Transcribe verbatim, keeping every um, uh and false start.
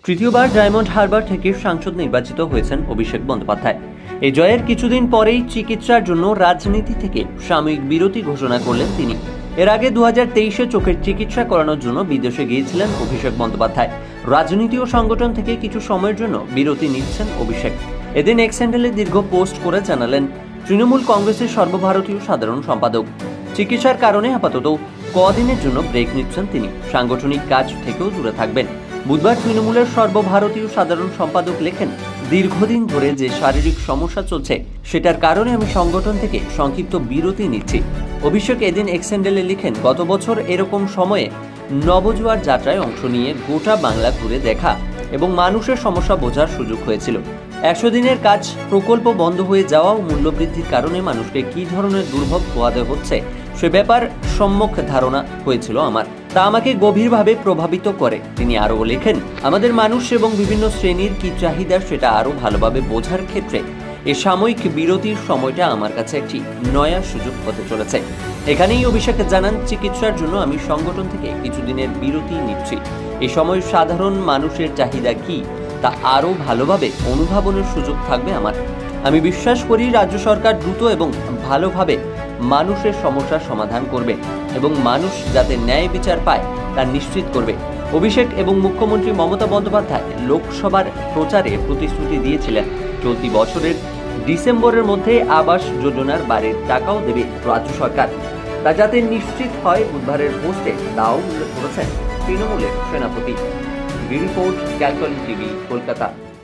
তৃতীয়বার ডায়মন্ড হারবার থেকে সাংসদ নির্বাচিত হয়েছেন অভিষেক বন্দ্যোপাধ্যায়। এই জয়ের কিছুদিন পরেই চিকিৎসার জন্য রাজনীতি থেকে সাময়িক বিরতি ঘোষণা করলেন তিনি। এর আগে দু হাজার তেইশে চোখের চিকিৎসা করানোর জন্য বিদেশে গিয়েছিলেন অভিষেক বন্দ্যোপাধ্যায়। রাজনীতি ও সংগঠন থেকে কিছু সময়ের জন্য বিরতি নিচ্ছেন অভিষেক। এদিন এক্স হ্যান্ডেলে দীর্ঘ পোস্ট করে জানালেন তৃণমূল কংগ্রেসের সর্বভারতীয় সাধারণ সম্পাদক। চিকিৎসার কারণে আপাতত কদিনের জন্য ব্রেক নিচ্ছেন তিনি, সাংগঠনিক কাজ থেকেও দূরে থাকবেন। বুধবার তৃণমূলের সর্বভারতীয় সাধারণ সম্পাদক লেখেন, দীর্ঘদিন ধরে যে শারীরিক সমস্যা চলছে সেটার কারণে আমি সংগঠন থেকে সংক্ষিপ্ত বিরতি নিচ্ছি। অভিষেক এদিন এক্স হ্যান্ডেলে লিখেন, গত বছর এরকম সময়ে নবজোয়ার যাত্রায় অংশ নিয়ে গোটা বাংলা ঘুরে দেখা এবং মানুষের সমস্যা বোঝার সুযোগ হয়েছিল। একশো দিনের কাজ প্রকল্প বন্ধ হয়ে যাওয়া ও মূল্যবৃদ্ধির কারণে মানুষকে কি ধরনের দুর্ভোগ পোহাতে হচ্ছে সে ব্যাপার সম্যক ধারণা হয়েছিল আমার, তা আমাকে গভীরভাবে প্রভাবিত করে। তিনি আরও লেখেন, আমাদের মানুষ এবং বিভিন্ন শ্রেণীর কি চাহিদা সেটা আরও ভালোভাবে বোঝার ক্ষেত্রে এ সাময়িক বিরতির সময়টা আমার কাছে একটি নয়া সুযোগ হতে চলেছে। এখানেই অভিষেক জানান, চিকিৎসার জন্য আমি সংগঠন থেকে কিছুদিনের বিরতি নিচ্ছি। এই সময় সাধারণ মানুষের চাহিদা কি তা আরও ভালোভাবে অনুধাবনের সুযোগ থাকবে আমার। আমি বিশ্বাস করি রাজ্য সরকার দ্রুত এবং ভালোভাবে মানুষের সমস্যার সমাধান করবে এবং মানুষ যাতে ন্যায় বিচার পায় তা নিশ্চিত করবে। অভিষেক এবং মুখ্যমন্ত্রী মমতা বন্দ্যোপাধ্যায় লোকসভার প্রচারে প্রতিশ্রুতি দিয়েছিলেন চলতি বছরের ডিসেম্বরের মধ্যে আবাস যোজনার বাড়ির টাকাও দেবে রাজ্য সরকার, তা যাতে নিশ্চিত হয় বুধবারের পোস্টে তাও উল্লেখ করেছেন তৃণমূলের সেনাপতি। Report Calcutta TV, Kolkata.